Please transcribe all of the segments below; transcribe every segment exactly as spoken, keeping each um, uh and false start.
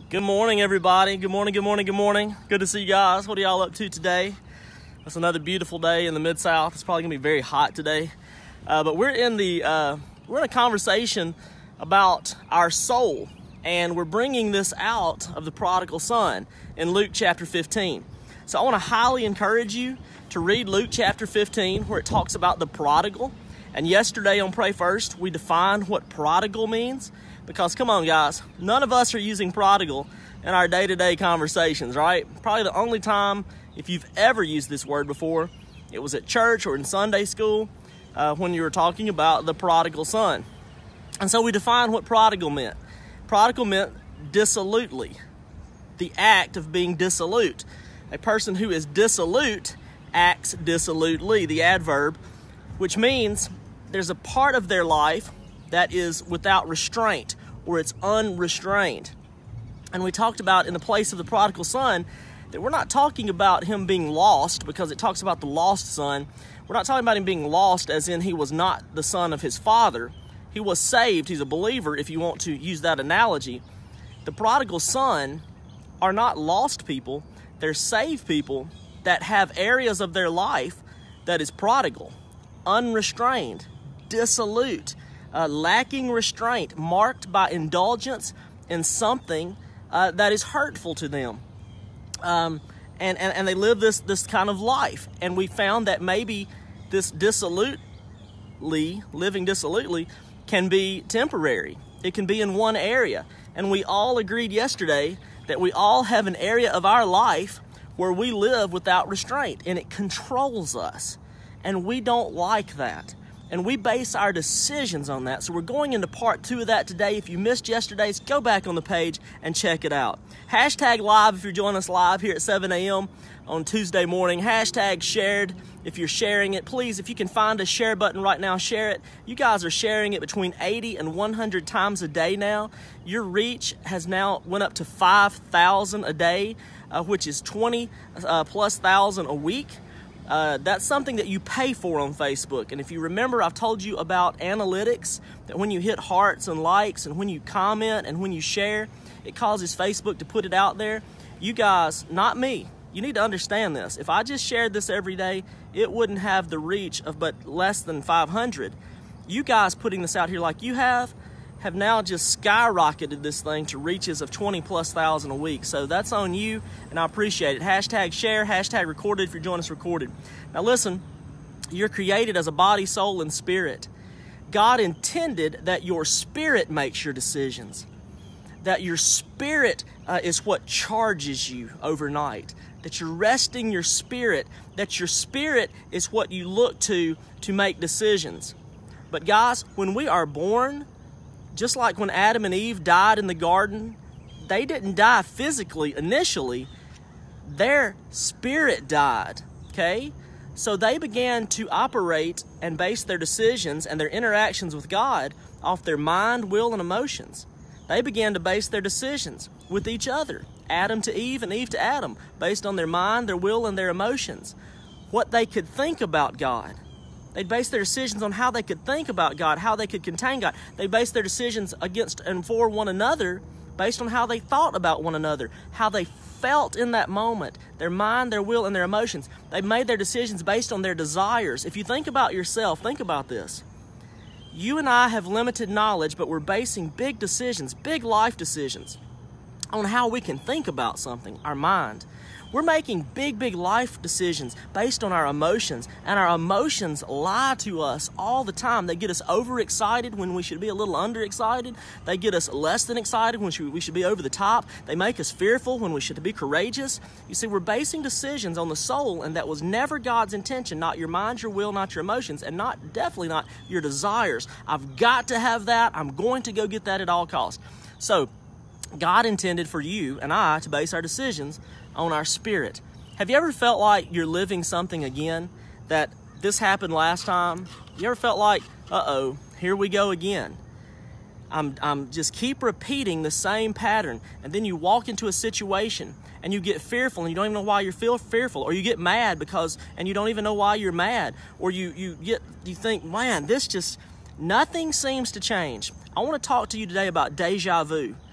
Good morning, everybody. Good morning, good morning, good morning. Good to see you guys. What are y'all up to today? It's another beautiful day in the Mid-South. It's probably gonna be very hot today. Uh, but we're in the uh, we're in a conversation about our soul, and we're bringing this out of the prodigal son in Luke chapter fifteen. So I want to highly encourage you to read Luke chapter fifteen, where it talks about the prodigal. And yesterday on Pray First, we defined what prodigal means. Because come on, guys, none of us are using prodigal in our day-to-day conversations, right? Probably the only time, if you've ever used this word before, it was at church or in Sunday school uh, when you were talking about the prodigal son. And so we defined what prodigal meant. Prodigal meant dissolutely, the act of being dissolute. A person who is dissolute acts dissolutely, the adverb, which means there's a part of their life that is without restraint, or it's unrestrained. And we talked about in the place of the prodigal son that we're not talking about him being lost, because it talks about the lost son. We're not talking about him being lost as in he was not the son of his father. He was saved. He's a believer, if you want to use that analogy. The prodigal son are not lost people. They're saved people that have areas of their life that is prodigal, unrestrained, dissolute, Uh, lacking restraint, marked by indulgence in something uh, that is hurtful to them. Um, and, and, and they live this, this kind of life. And we found that maybe this dissolutely, living dissolutely, can be temporary. It can be in one area. And we all agreed yesterday that we all have an area of our life where we live without restraint, and it controls us. And we don't like that. And we base our decisions on that. So we're going into part two of that today. If you missed yesterday's, go back on the page and check it out. Hashtag live if you're joining us live here at seven a.m. on Tuesday morning. Hashtag shared if you're sharing it. Please, if you can find a share button right now, share it. You guys are sharing it between eighty and one hundred times a day now. Your reach has now went up to five thousand a day, uh, which is twenty uh, plus thousand a week. Uh, that's something that you pay for on Facebook. And if you remember, I've told you about analytics, that when you hit hearts and likes and when you comment and when you share, it causes Facebook to put it out there. You guys, not me, you need to understand this. If I just shared this every day, it wouldn't have the reach of but less than five hundred. You guys putting this out here like you have, have now just skyrocketed this thing to reaches of twenty plus thousand a week. So that's on you, and I appreciate it. Hashtag share, hashtag recorded if you're joining us recorded. Now listen, you're created as a body, soul, and spirit. God intended that your spirit makes your decisions, that your spirit uh, is what charges you overnight, that you're resting your spirit, that your spirit is what you look to to make decisions. But guys, when we are born, just like when Adam and Eve died in the garden, they didn't die physically initially. Their spirit died, okay? So they began to operate and base their decisions and their interactions with God off their mind, will, and emotions. They began to base their decisions with each other, Adam to Eve and Eve to Adam, based on their mind, their will, and their emotions, what they could think about God. They based their decisions on how they could think about God, how they could contain God. They based their decisions against and for one another based on how they thought about one another, how they felt in that moment, their mind, their will, and their emotions. They made their decisions based on their desires. If you think about yourself, think about this. You and I have limited knowledge, but we're basing big decisions, big life decisions, on how we can think about something, our mind. We're making big, big life decisions based on our emotions, and our emotions lie to us all the time. They get us overexcited when we should be a little underexcited. They get us less than excited when we should be over the top. They make us fearful when we should be courageous. You see, we're basing decisions on the soul, and that was never God's intention, not your mind, your will, not your emotions, and not definitely not your desires. I've got to have that. I'm going to go get that at all costs. So God intended for you and I to base our decisions on our spirit. Have you ever felt like you're living something again, that this happened last time? You ever felt like, uh-oh, here we go again? I'm, I'm just keep repeating the same pattern, and then you walk into a situation and you get fearful and you don't even know why you're feel fearful, or you get mad because, and you don't even know why you're mad, or you, you get, you think, man, this just, nothing seems to change. I want to talk to you today about deja vu.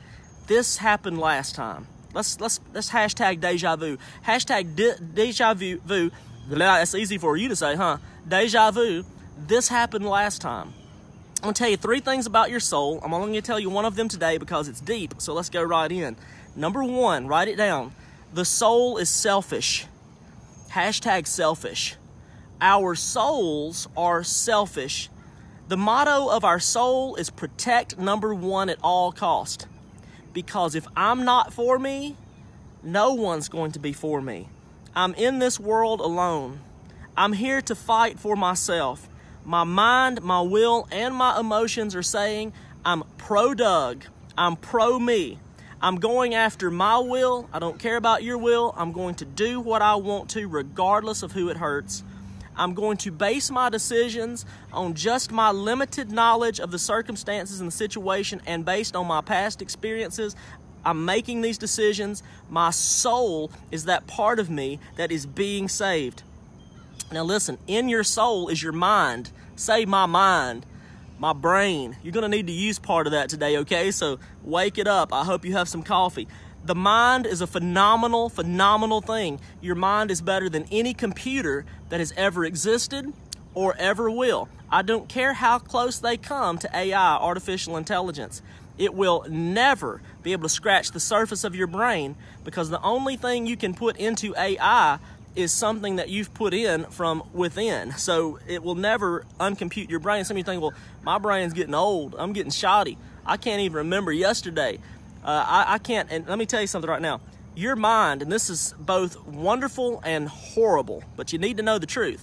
this happened last time. Let's let's let's hashtag deja vu. Hashtag de, deja vu. vu. That's easy for you to say, huh? Deja vu. This happened last time. I'm going to tell you three things about your soul. I'm only going to tell you one of them today because it's deep. So let's go right in. Number one, write it down. The soul is selfish. Hashtag selfish. Our souls are selfish. The motto of our soul is protect number one at all cost. Because if I'm not for me, no one's going to be for me. I'm in this world alone. I'm here to fight for myself. My mind, my will, and my emotions are saying, I'm pro-Doug. I'm pro-me. I'm going after my will. I don't care about your will. I'm going to do what I want to regardless of who it hurts. I'm going to base my decisions on just my limited knowledge of the circumstances and the situation, and based on my past experiences, I'm making these decisions. My soul is that part of me that is being saved. Now listen, in your soul is your mind. Say my mind, my brain. You're going to need to use part of that today, okay? So wake it up. I hope you have some coffee. The mind is a phenomenal, phenomenal thing. Your mind is better than any computer that has ever existed or ever will. I don't care how close they come to A I, artificial intelligence. It will never be able to scratch the surface of your brain, because the only thing you can put into A I is something that you've put in from within. So it will never uncompute your brain. Some of you think, well, my brain's getting old. I'm getting shoddy. I can't even remember yesterday. Uh, I, I can't, and let me tell you something right now. Your mind, and this is both wonderful and horrible, but you need to know the truth.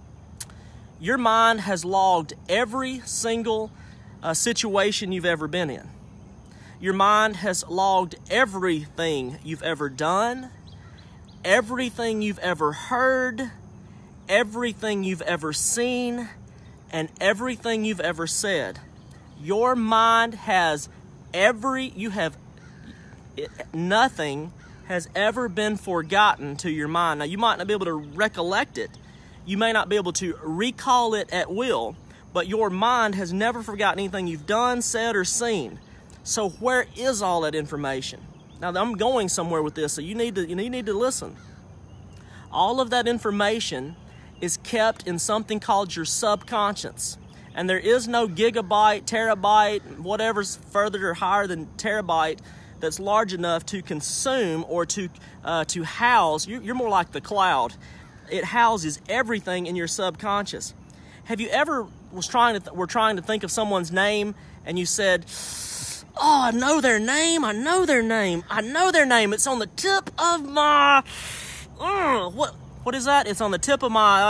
Your mind has logged every single uh, situation you've ever been in. Your mind has logged everything you've ever done, everything you've ever heard, everything you've ever seen, and everything you've ever said. Your mind has every, you have, it, nothing has ever been forgotten to your mind. Now, you might not be able to recollect it. You may not be able to recall it at will, but your mind has never forgotten anything you've done, said, or seen. So where is all that information? Now, I'm going somewhere with this, so you need to, you need to listen. All of that information is kept in something called your subconscious. And there is no gigabyte, terabyte, whatever's further or higher than terabyte that's large enough to consume or to uh, to house. You're, you're more like the cloud. It houses everything in your subconscious. Have you ever was trying to th- were trying to think of someone's name and you said, "Oh, I know their name. I know their name. I know their name. It's on the tip of my uh, what what is that? It's on the tip of my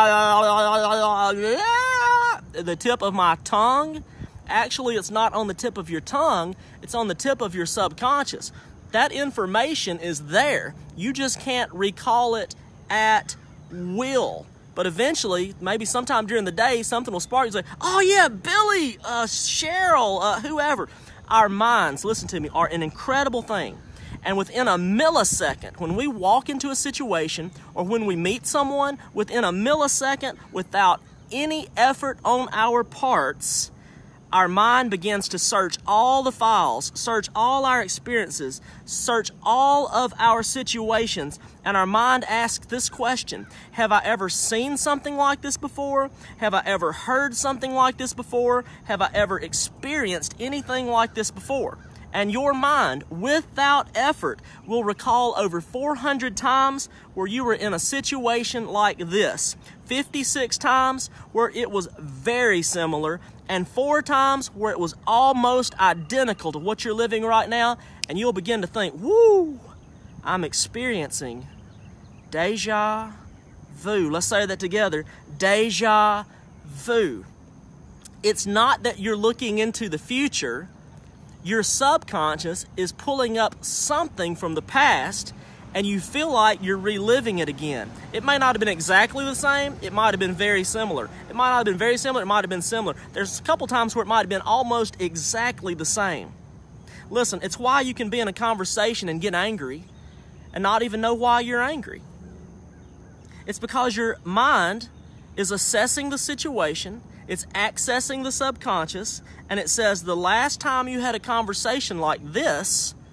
uh, the tip of my tongue." Actually, it's not on the tip of your tongue. It's on the tip of your subconscious. That information is there. You just can't recall it at will. But eventually, maybe sometime during the day, something will spark. You say, "Oh yeah, Billy, uh, Cheryl, uh, whoever." Our minds, listen to me, are an incredible thing. And within a millisecond, when we walk into a situation or when we meet someone, within a millisecond, without any effort on our parts, our mind begins to search all the files, search all our experiences, search all of our situations, and our mind asks this question: have I ever seen something like this before? Have I ever heard something like this before? Have I ever experienced anything like this before? And your mind, without effort, will recall over four hundred times where you were in a situation like this, fifty-six times where it was very similar, and four times where it was almost identical to what you're living right now, and you'll begin to think, woo, I'm experiencing deja vu. Let's say that together, deja vu. It's not that you're looking into the future. Your subconscious is pulling up something from the past, and you feel like you're reliving it again. It may not have been exactly the same. It might have been very similar. It might not have been very similar. It might have been similar. There's a couple times where it might have been almost exactly the same. Listen, it's why you can be in a conversation and get angry and not even know why you're angry. It's because your mind is assessing the situation, it's accessing the subconscious, and it says the last time you had a conversation like this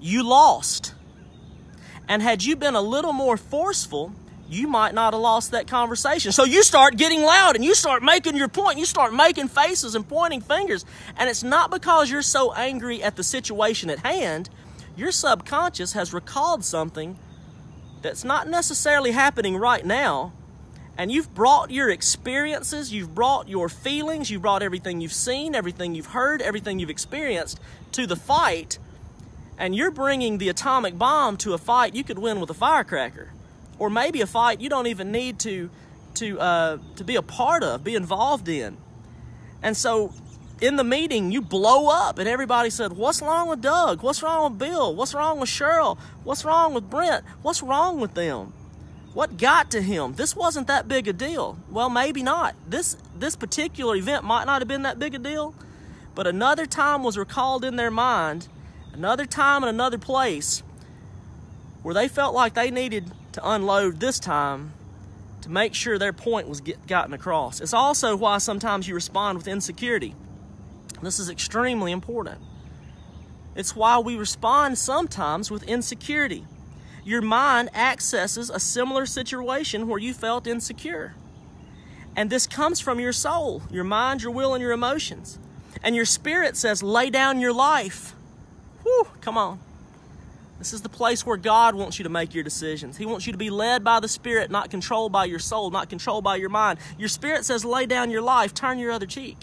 you lost. And had you been a little more forceful, you might not have lost that conversation. So you start getting loud and you start making your point. You start making faces and pointing fingers. And it's not because you're so angry at the situation at hand. Your subconscious has recalled something that's not necessarily happening right now. And you've brought your experiences, you've brought your feelings, you've brought everything you've seen, everything you've heard, everything you've experienced to the fight. And you're bringing the atomic bomb to a fight you could win with a firecracker. Or maybe a fight you don't even need to, to, uh, to be a part of, be involved in. And so in the meeting, you blow up and everybody said, what's wrong with Doug? What's wrong with Bill? What's wrong with Cheryl? What's wrong with Brent? What's wrong with them? What got to him? This wasn't that big a deal. Well, maybe not. This, this particular event might not have been that big a deal, but another time was recalled in their mind, another time in another place, where they felt like they needed to unload this time to make sure their point was get, gotten across. It's also why sometimes you respond with insecurity. This is extremely important. It's why we respond sometimes with insecurity. Your mind accesses a similar situation where you felt insecure. And this comes from your soul, your mind, your will, and your emotions. And your spirit says, lay down your life. Whew, come on. This is the place where God wants you to make your decisions. He wants you to be led by the Spirit, not controlled by your soul, not controlled by your mind. Your spirit says, lay down your life, turn your other cheek.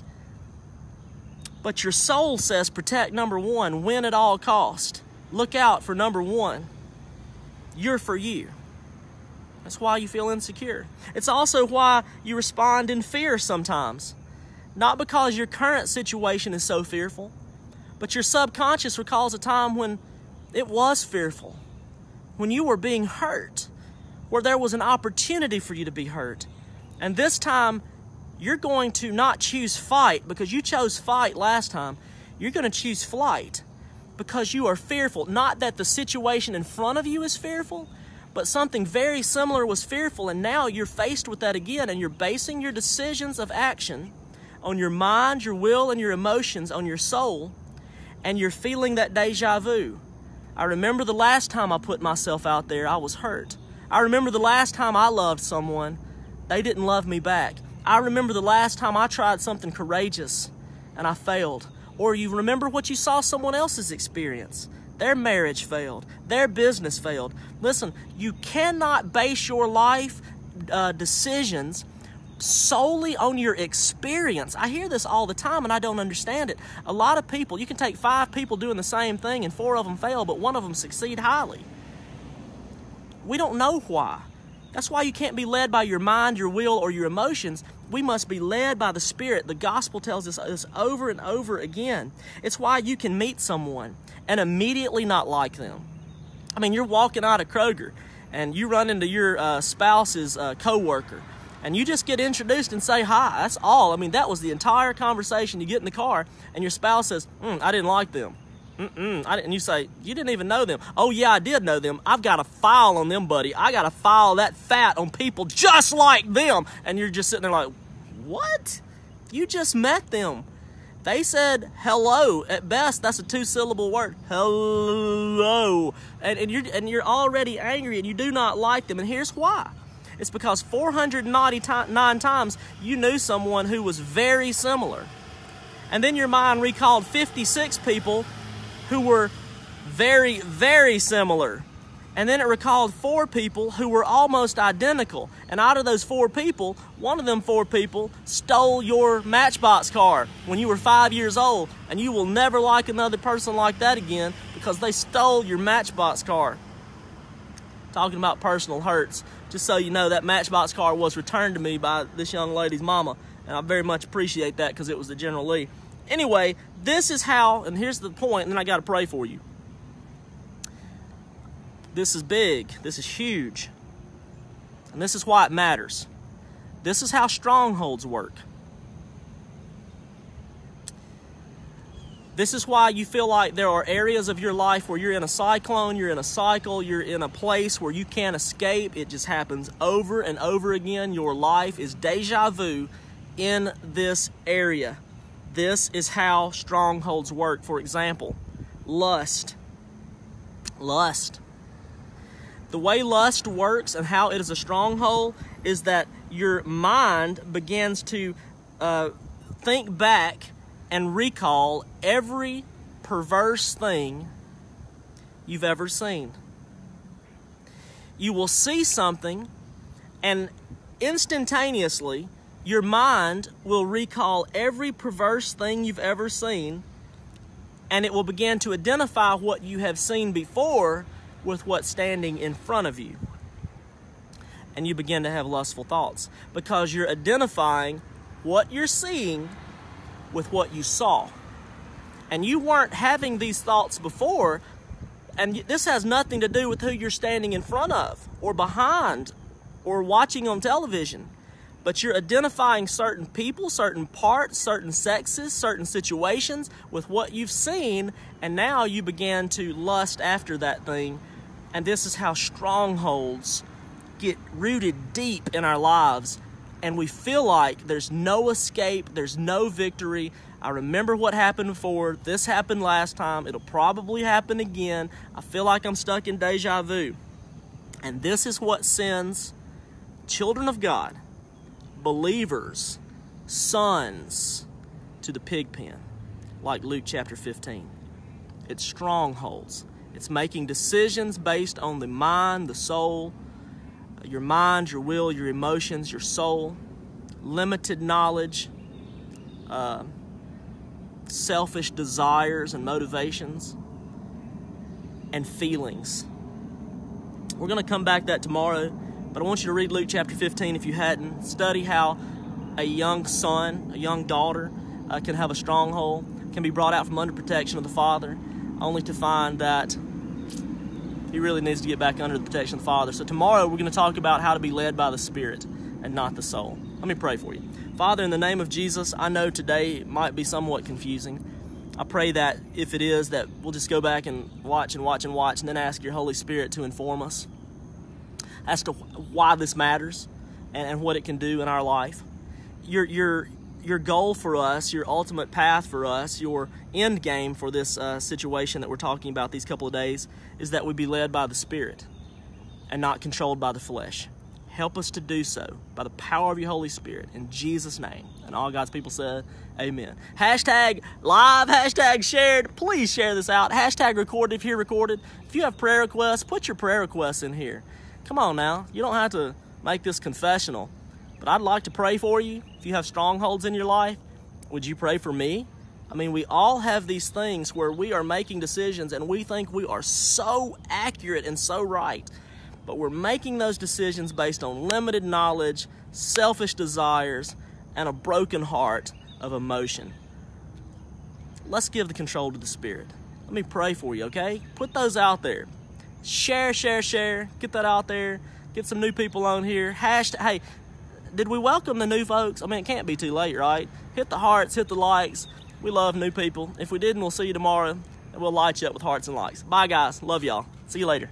But your soul says, protect number one, win at all cost. Look out for number one. You're for you. That's why you feel insecure. It's also why you respond in fear sometimes. Not because your current situation is so fearful, but your subconscious recalls a time when it was fearful, when you were being hurt, where there was an opportunity for you to be hurt. And this time, you're going to not choose fight because you chose fight last time. You're going to choose flight because you are fearful. Not that the situation in front of you is fearful, but something very similar was fearful, and now you're faced with that again, and you're basing your decisions of action on your mind, your will, and your emotions, on your soul, and you're feeling that deja vu. I remember the last time I put myself out there, I was hurt. I remember the last time I loved someone, they didn't love me back. I remember the last time I tried something courageous and I failed. Or you remember what you saw someone else's experience. Their marriage failed. Their business failed. Listen, you cannot base your life uh, decisions solely on your experience. I hear this all the time and I don't understand it. A lot of people, you can take five people doing the same thing and four of them fail, but one of them succeed highly. We don't know why. That's why you can't be led by your mind, your will, or your emotions. We must be led by the Spirit. The gospel tells us this over and over again. It's why you can meet someone and immediately not like them. I mean, you're walking out of Kroger and you run into your uh, spouse's uh, coworker, and you just get introduced and say hi. That's all. I mean, that was the entire conversation. You get in the car and your spouse says, mm, I didn't like them. Mm-mm. I didn't. And you say, you didn't even know them. Oh, yeah, I did know them. I've got a file on them, buddy. I got a file that fat on people just like them. And you're just sitting there like, what? You just met them. They said hello. At best, that's a two-syllable word. Hello. And, and, you're, and you're already angry and you do not like them. And here's why. It's because four hundred ninety-nine times you knew someone who was very similar. And then your mind recalled fifty-six people who were very, very similar. And then it recalled four people who were almost identical. And out of those four people, one of them four people stole your Matchbox car when you were five years old. And you will never like another person like that again because they stole your Matchbox car. Talking about personal hurts, just so you know, that Matchbox car was returned to me by this young lady's mama. And I very much appreciate that because it was the General Lee. Anyway, this is how, and here's the point, and then I got to pray for you. This is big. This is huge. And this is why it matters. This is how strongholds work. This is why you feel like there are areas of your life where you're in a cyclone, you're in a cycle, you're in a place where you can't escape. It just happens over and over again. Your life is deja vu in this area. This is how strongholds work. For example, lust. Lust. The way lust works and how it is a stronghold is that your mind begins to uh, think back and recall every perverse thing you've ever seen. You will see something, and instantaneously, your mind will recall every perverse thing you've ever seen, and it will begin to identify what you have seen before with what's standing in front of you. And you begin to have lustful thoughts because you're identifying what you're seeing with what you saw. And you weren't having these thoughts before, and this has nothing to do with who you're standing in front of or behind or watching on television. But you're identifying certain people, certain parts, certain sexes, certain situations with what you've seen, and now you begin to lust after that thing. And this is how strongholds get rooted deep in our lives, and we feel like there's no escape, there's no victory. I remember what happened before, this happened last time, it'll probably happen again. I feel like I'm stuck in deja vu. And this is what sends children of God, believers, sons, to the pig pen, like Luke chapter fifteen. It's strongholds. It's making decisions based on the mind, the soul, your mind, your will, your emotions, your soul, limited knowledge, uh, selfish desires and motivations, and feelings. We're going to come back to that tomorrow, but I want you to read Luke chapter fifteen if you hadn't. Study how a young son, a young daughter uh, can have a stronghold, can be brought out from under protection of the father, only to find that he really needs to get back under the protection of the Father. So tomorrow we're going to talk about how to be led by the Spirit and not the soul. Let me pray for you. Father, in the name of Jesus, I know today might be somewhat confusing. I pray that if it is, that we'll just go back and watch and watch and watch and then ask your Holy Spirit to inform us as to why this matters and, and what it can do in our life. Your, your, your goal for us, your ultimate path for us, your end game for this uh, situation that we're talking about these couple of days is that we be led by the Spirit and not controlled by the flesh. Help us to do so by the power of your Holy Spirit in Jesus' name. And all God's people said, amen. Hashtag live, hashtag shared. Please share this out. Hashtag recorded if you're recorded. If you have prayer requests, put your prayer requests in here. Come on now. You don't have to make this confessional. But I'd like to pray for you. If you have strongholds in your life, would you pray for me? I mean, we all have these things where we are making decisions and we think we are so accurate and so right. But we're making those decisions based on limited knowledge, selfish desires, and a broken heart of emotion. Let's give the control to the Spirit. Let me pray for you, okay? Put those out there. Share, share, share. Get that out there. Get some new people on here. Hashtag, hey, did we welcome the new folks? I mean, it can't be too late, right? Hit the hearts, hit the likes. We love new people. If we didn't, we'll see you tomorrow, and we'll light you up with hearts and likes. Bye, guys. Love y'all. See you later.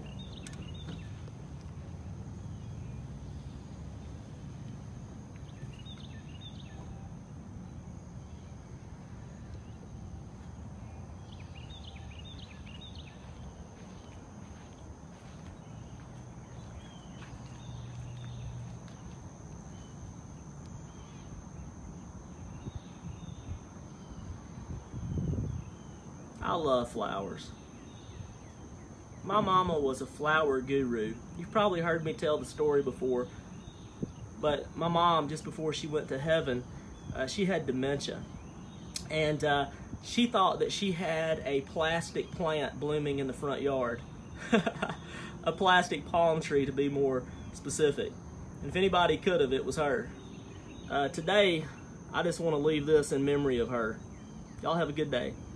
I love flowers. My mama was a flower guru. You've probably heard me tell the story before, but my mom, just before she went to heaven, uh, she had dementia. And uh, she thought that she had a plastic plant blooming in the front yard. A plastic palm tree, to be more specific. And if anybody could have, it was her. Uh, today, I just want to leave this in memory of her. Y'all have a good day.